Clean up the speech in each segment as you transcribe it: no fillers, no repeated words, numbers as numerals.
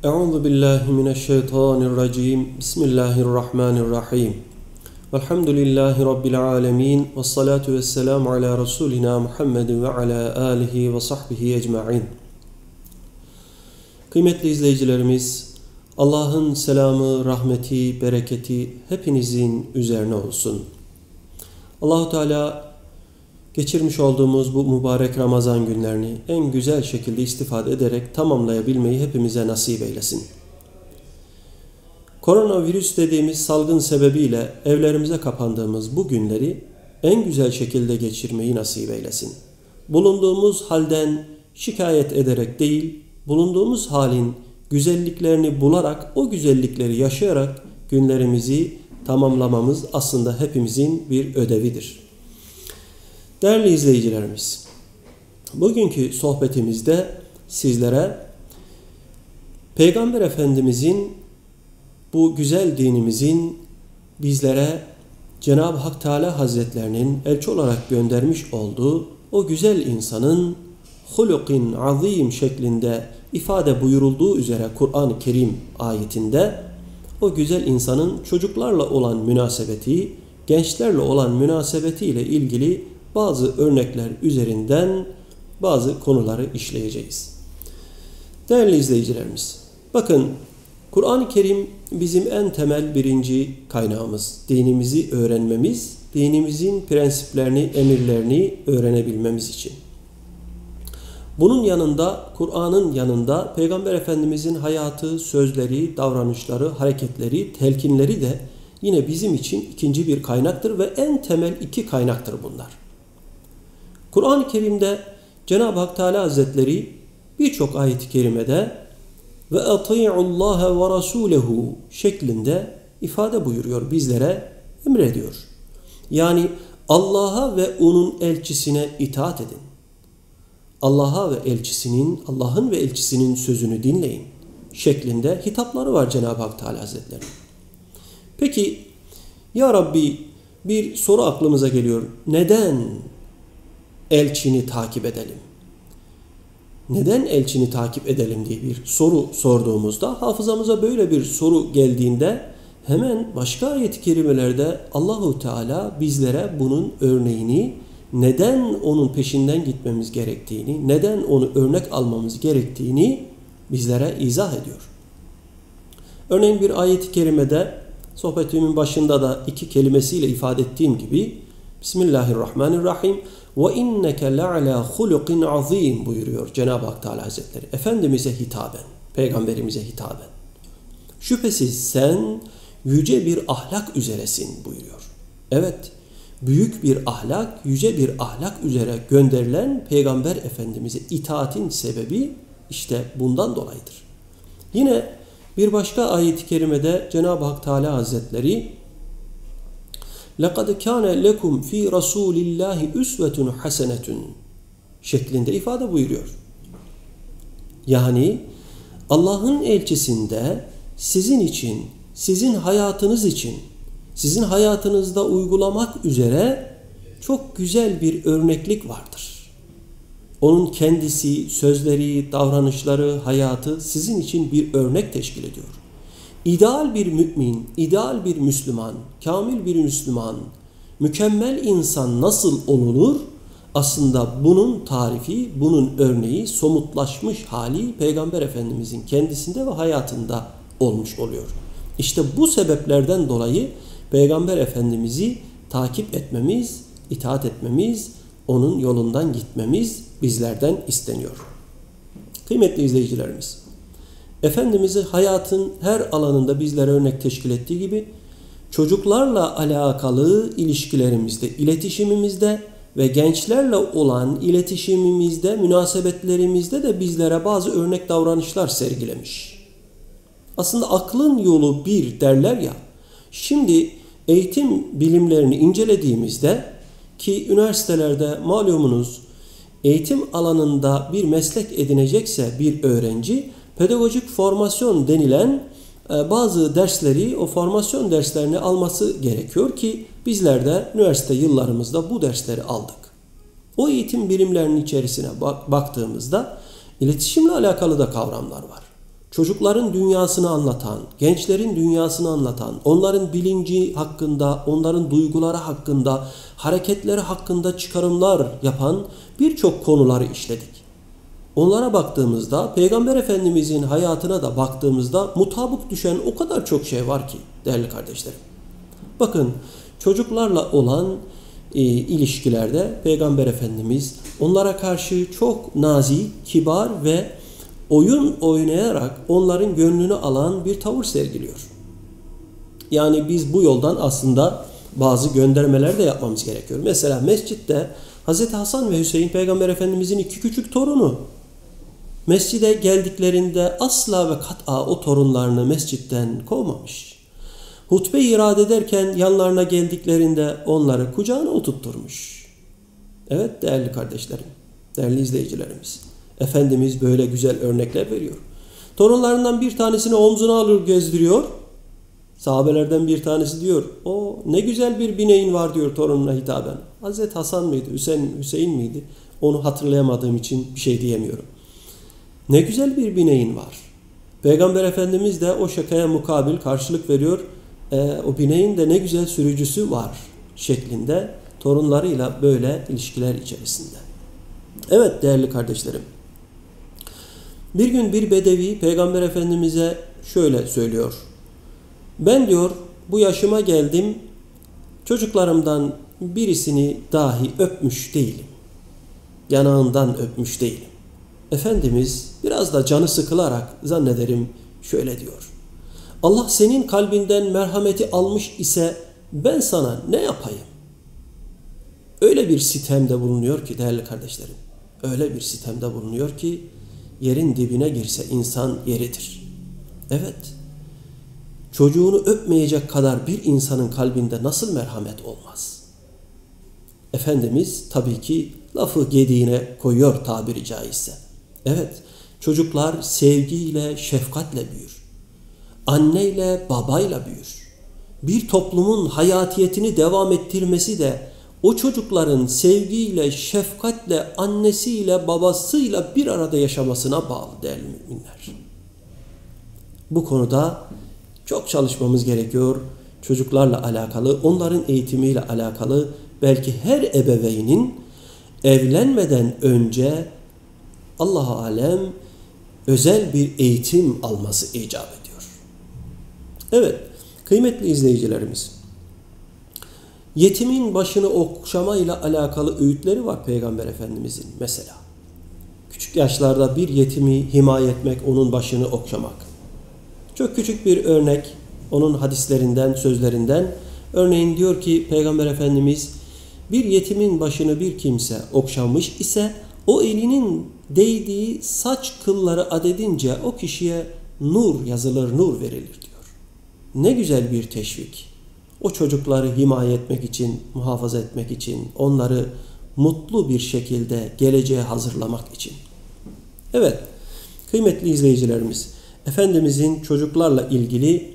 Euzu billahi mineşşeytanirracim. Bismillahirrahmanirrahim. Velhamdülillahi rabbil alamin. Ves salatu vesselamu ala rasulina Muhammedin ve ala alihi ve sahbihi ecmaîn. Kıymetli izleyicilerimiz, Allah'ın selamı, rahmeti, bereketi hepinizin üzerine olsun. Allahu Teala geçirmiş olduğumuz bu mübarek Ramazan günlerini en güzel şekilde istifade ederek tamamlayabilmeyi hepimize nasip eylesin. Koronavirüs dediğimiz salgın sebebiyle evlerimize kapandığımız bu günleri en güzel şekilde geçirmeyi nasip eylesin. Bulunduğumuz halden şikayet ederek değil, bulunduğumuz halin güzelliklerini bularak, o güzellikleri yaşayarak günlerimizi tamamlamamız aslında hepimizin bir ödevidir. Değerli izleyicilerimiz, bugünkü sohbetimizde sizlere Peygamber Efendimizin, bu güzel dinimizin bizlere Cenab-ı Hak Teala Hazretlerinin elçi olarak göndermiş olduğu o güzel insanın hulukin azim şeklinde ifade buyurulduğu üzere Kur'an-ı Kerim ayetinde o güzel insanın çocuklarla olan münasebeti, gençlerle olan münasebetiyle ilgili bazı örnekler üzerinden bazı konuları işleyeceğiz. Değerli izleyicilerimiz, bakın Kur'an-ı Kerim bizim en temel birinci kaynağımız. Dinimizi öğrenmemiz, dinimizin prensiplerini, emirlerini öğrenebilmemiz için. Bunun yanında, Kur'an'ın yanında Peygamber Efendimizin hayatı, sözleri, davranışları, hareketleri, telkinleri de yine bizim için ikinci bir kaynaktır ve en temel iki kaynaktır bunlar. Kur'an-ı Kerim'de Cenab-ı Hak Teala Hazretleri birçok ayet-i kerimede ve ati'ullaha ve rasulehu şeklinde ifade buyuruyor, bizlere emrediyor. Yani Allah'a ve onun elçisine itaat edin. Allah'a ve elçisinin, Allah'ın ve elçisinin sözünü dinleyin şeklinde hitapları var Cenab-ı Hak Teala Hazretleri. Peki ya Rabbi, bir soru aklımıza geliyor. Neden elçini takip edelim? Neden elçini takip edelim diye bir soru sorduğumuzda, hafızamıza böyle bir soru geldiğinde hemen başka ayet-i kerimelerde Allahu Teala bizlere bunun örneğini, neden onun peşinden gitmemiz gerektiğini, neden onu örnek almamız gerektiğini bizlere izah ediyor. Örneğin bir ayet-i kerimede sohbetimin başında da iki kelimesiyle ifade ettiğim gibi Bismillahirrahmanirrahim ve inneke le'ala hulukin azim buyuruyor Cenab-ı Hak Teala Hazretleri. Efendimiz'e hitaben, Peygamberimize hitaben. Şüphesiz sen yüce bir ahlak üzeresin buyuruyor. Evet, büyük bir ahlak, yüce bir ahlak üzere gönderilen Peygamber Efendimiz'e itaatin sebebi işte bundan dolayıdır. Yine bir başka ayet-i kerimede Cenab-ı Hak Teala Hazretleri لَقَدْ كَانَ لَكُمْ ف۪ي رَسُولِ اللّٰهِ اُسْوَةٌ حَسَنَةٌ şeklinde ifade buyuruyor. Yani Allah'ın elçisinde sizin için, sizin hayatınız için, sizin hayatınızda uygulamak üzere çok güzel bir örneklik vardır. Onun kendisi, sözleri, davranışları, hayatı sizin için bir örnek teşkil ediyor. İdeal bir mümin, ideal bir Müslüman, kamil bir Müslüman, mükemmel insan nasıl olunur? Aslında bunun tarifi, bunun örneği, somutlaşmış hali Peygamber Efendimizin kendisinde ve hayatında olmuş oluyor. İşte bu sebeplerden dolayı Peygamber Efendimiz'i takip etmemiz, itaat etmemiz, onun yolundan gitmemiz bizlerden isteniyor. Kıymetli izleyicilerimiz, Efendimiz'i hayatın her alanında bizlere örnek teşkil ettiği gibi çocuklarla alakalı ilişkilerimizde, iletişimimizde ve gençlerle olan iletişimimizde, münasebetlerimizde de bizlere bazı örnek davranışlar sergilemiş. Aslında aklın yolu bir derler ya, şimdi eğitim bilimlerini incelediğimizde ki üniversitelerde malumunuz eğitim alanında bir meslek edinecekse bir öğrenci, pedagojik formasyon denilen bazı dersleri, o formasyon derslerini alması gerekiyor ki bizler de üniversite yıllarımızda bu dersleri aldık. O eğitim birimlerinin içerisine baktığımızda iletişimle alakalı da kavramlar var. çocukların dünyasını anlatan, gençlerin dünyasını anlatan, onların bilinci hakkında, onların duyguları hakkında, hareketleri hakkında çıkarımlar yapan birçok konuları işledik. Onlara baktığımızda, Peygamber Efendimizin hayatına da baktığımızda mutabık düşen o kadar çok şey var ki değerli kardeşlerim. Bakın, çocuklarla olan ilişkilerde Peygamber Efendimiz onlara karşı çok nazik, kibar ve oyun oynayarak onların gönlünü alan bir tavır sergiliyor. Yani biz bu yoldan aslında bazı göndermeler de yapmamız gerekiyor. Mesela mescitte Hz. Hasan ve Hüseyin Peygamber Efendimizin iki küçük torunu. Mescide geldiklerinde asla ve kat'a o torunlarını mescitten kovmamış. Hutbe irad ederken yanlarına geldiklerinde onları kucağına oturtturmuş. Evet değerli kardeşlerim, değerli izleyicilerimiz. Efendimiz böyle güzel örnekler veriyor. Torunlarından bir tanesini omzuna alır gezdiriyor. Sahabelerden bir tanesi diyor, o ne güzel bir bineğin var diyor torununa hitaben. Hazreti Hasan mıydı, Hüseyin miydi? Onu hatırlayamadığım için bir şey diyemiyorum. Ne güzel bir bineğin var. Peygamber Efendimiz de o şakaya mukabil karşılık veriyor. O bineğin de ne güzel sürücüsü var şeklinde torunlarıyla böyle ilişkiler içerisinde. Evet değerli kardeşlerim. Bir gün bir bedevi Peygamber Efendimiz'e şöyle söylüyor. Ben diyor bu yaşıma geldim, çocuklarımdan birisini dahi öpmüş değilim. Yanağından öpmüş değilim. Efendimiz biraz da canı sıkılarak zannederim şöyle diyor. Allah senin kalbinden merhameti almış ise ben sana ne yapayım? Öyle bir sitemde bulunuyor ki değerli kardeşlerim. Öyle bir sitemde bulunuyor ki yerin dibine girse insan yeridir. Evet. Çocuğunu öpmeyecek kadar bir insanın kalbinde nasıl merhamet olmaz? Efendimiz tabii ki lafı gediğine koyuyor tabiri caizse. Evet, çocuklar sevgiyle, şefkatle büyür. Anneyle, babayla büyür. Bir toplumun hayatiyetini devam ettirmesi de o çocukların sevgiyle, şefkatle, annesiyle, babasıyla bir arada yaşamasına bağlı değerli müminler. Bu konuda çok çalışmamız gerekiyor. Çocuklarla alakalı, onların eğitimiyle alakalı belki her ebeveynin evlenmeden önce Allah-u Alem özel bir eğitim alması icap ediyor. Evet, kıymetli izleyicilerimiz, yetimin başını okşamayla alakalı öğütleri var Peygamber Efendimizin mesela. Küçük yaşlarda bir yetimi himaye etmek, onun başını okşamak. Çok küçük bir örnek onun hadislerinden, sözlerinden. Örneğin diyor ki Peygamber Efendimiz, bir yetimin başını bir kimse okşamış ise o elinin değdiği saç kılları adedince o kişiye nur yazılır, nur verilir diyor. Ne güzel bir teşvik. O çocukları himaye etmek için, muhafaza etmek için, onları mutlu bir şekilde geleceğe hazırlamak için. Evet, kıymetli izleyicilerimiz, Efendimizin çocuklarla ilgili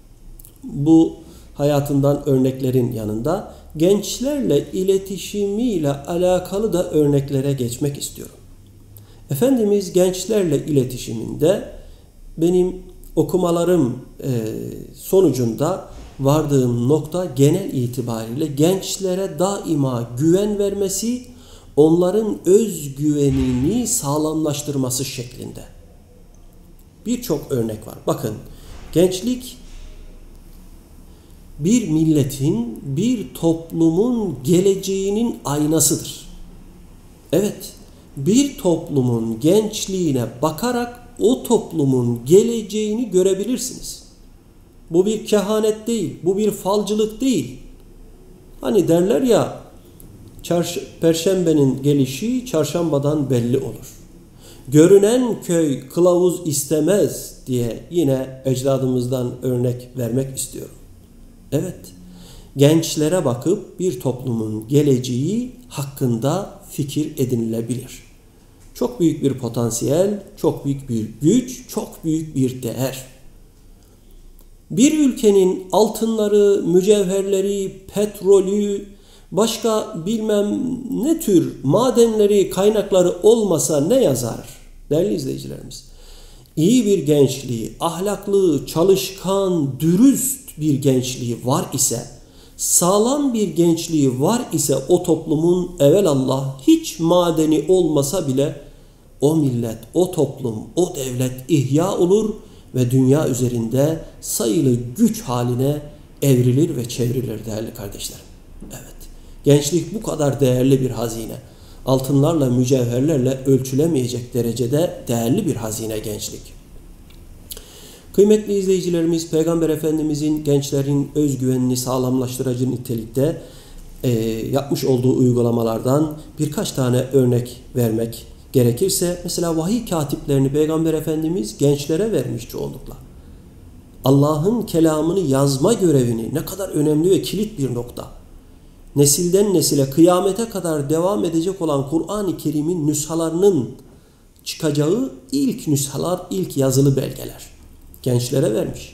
bu hayatından örneklerin yanında gençlerle iletişimiyle alakalı da örneklere geçmek istiyorum. Efendimiz gençlerle iletişiminde benim okumalarım sonucunda vardığım nokta genel itibariyle gençlere daima güven vermesi, onların özgüvenini sağlamlaştırması şeklinde. Birçok örnek var. Bakın, gençlik bir milletin, bir toplumun geleceğinin aynasıdır. Evet, bir toplumun gençliğine bakarak o toplumun geleceğini görebilirsiniz. Bu bir kehanet değil, bu bir falcılık değil. Hani derler ya, Perşembenin gelişi çarşambadan belli olur. Görünen köy kılavuz istemez diye yine ecdadımızdan örnek vermek istiyorum. Evet, gençlere bakıp bir toplumun geleceği hakkında fikir edinilebilir. Çok büyük bir potansiyel, çok büyük bir güç, çok büyük bir değer. Bir ülkenin altınları, mücevherleri, petrolü, başka bilmem ne tür madenleri, kaynakları olmasa ne yazar değerli izleyicilerimiz? iyi bir gençliği, ahlaklı, çalışkan, dürüst bir gençliği var ise, sağlam bir gençliği var ise o toplumun evelallah hiç madeni olmasa bile o millet, o toplum, o devlet ihya olur ve dünya üzerinde sayılı güç haline evrilir ve çevrilir değerli kardeşlerim. Evet, gençlik bu kadar değerli bir hazine. Altınlarla, mücevherlerle ölçülemeyecek derecede değerli bir hazine gençlik. Kıymetli izleyicilerimiz, Peygamber Efendimizin gençlerin özgüvenini sağlamlaştırıcı nitelikte yapmış olduğu uygulamalardan birkaç tane örnek vermek gerekirse, mesela vahiy katiplerini Peygamber Efendimiz gençlere vermiş çoğunlukla. Allah'ın kelamını yazma görevini, ne kadar önemli ve kilit bir nokta. Nesilden nesile kıyamete kadar devam edecek olan Kur'an-ı Kerim'in nüshalarının çıkacağı ilk nüshalar, ilk yazılı belgeler gençlere vermiş.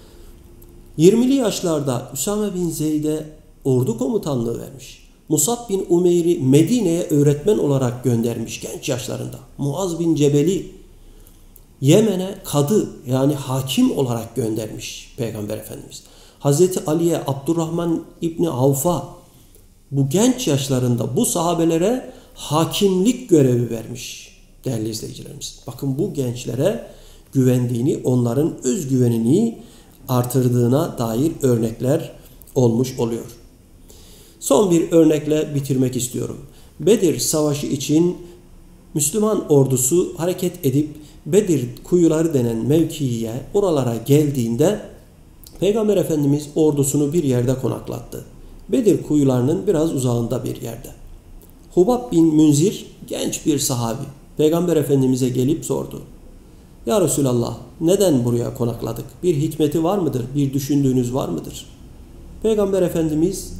20'li yaşlarda Üsame bin Zeyd'e ordu komutanlığı vermiş. Musab bin Umeyr'i Medine'ye öğretmen olarak göndermiş genç yaşlarında. Muaz bin Cebel'i Yemen'e kadı, yani hakim olarak göndermiş Peygamber Efendimiz. Hazreti Ali'ye, Abdurrahman İbni Avf'a bu genç yaşlarında bu sahabelere hakimlik görevi vermiş değerli izleyicilerimiz. Bakın, bu gençlere güvendiğini, onların özgüvenini artırdığına dair örnekler olmuş oluyor. Son bir örnekle bitirmek istiyorum. Bedir Savaşı için Müslüman ordusu hareket edip Bedir kuyuları denen mevkiye, oralara geldiğinde Peygamber Efendimiz ordusunu bir yerde konaklattı. Bedir kuyularının biraz uzağında bir yerde. Hubab bin Münzir genç bir sahabi Peygamber Efendimiz'e gelip sordu. Ya Resulallah, neden buraya konakladık? Bir hikmeti var mıdır? Bir düşündüğünüz var mıdır? Peygamber Efendimiz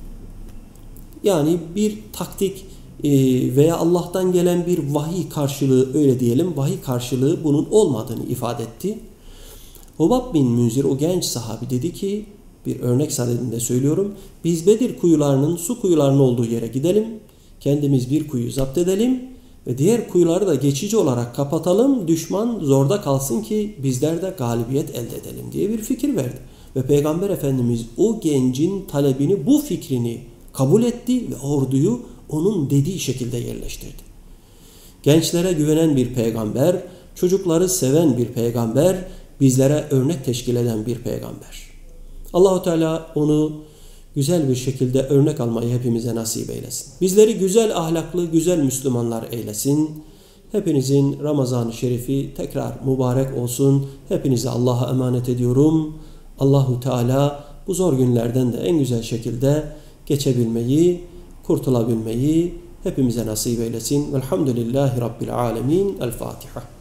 yani bir taktik veya Allah'tan gelen bir vahiy karşılığı, öyle diyelim, vahiy karşılığı bunun olmadığını ifade etti. Hubab bin Münzir, o genç sahabi, dedi ki, bir örnek sadedinde söylüyorum, biz Bedir kuyularının, su kuyularının olduğu yere gidelim, kendimiz bir kuyuyu zapt edelim ve diğer kuyuları da geçici olarak kapatalım, düşman zorda kalsın ki bizler de galibiyet elde edelim diye bir fikir verdi. Ve Peygamber Efendimiz o gencin talebini, bu fikrini kabul etti ve orduyu onun dediği şekilde yerleştirdi. Gençlere güvenen bir peygamber, çocukları seven bir peygamber, bizlere örnek teşkil eden bir peygamber. Allah-u Teala onu güzel bir şekilde örnek almayı hepimize nasip eylesin. Bizleri güzel ahlaklı, güzel Müslümanlar eylesin. Hepinizin Ramazan-ı Şerifi tekrar mübarek olsun. Hepinizi Allah'a emanet ediyorum. Allah-u Teala bu zor günlerden de en güzel şekilde geçebilmeyi, kurtulabilmeyi hepimize nasip eylesin. Velhamdülillahi Rabbil alemin. El Fatiha.